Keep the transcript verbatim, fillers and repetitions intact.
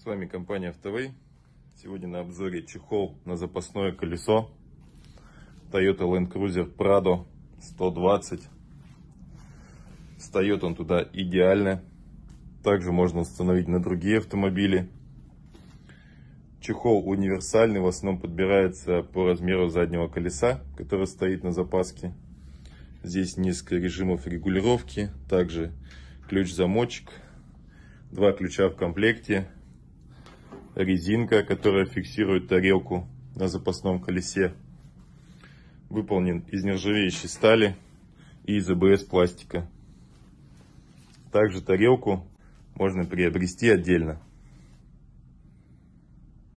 С вами компания Автовей. Сегодня на обзоре чехол на запасное колесо Toyota Land Cruiser Prado сто двадцать. Встает он туда идеально. Также можно установить на другие автомобили. Чехол универсальный, в основном подбирается по размеру заднего колеса, который стоит на запаске. Здесь несколько режимов регулировки, также ключ-замочек, два ключа в комплекте, резинка, которая фиксирует тарелку на запасном колесе. Выполнен из нержавеющей стали и из АБС пластика. Также тарелку можно приобрести отдельно.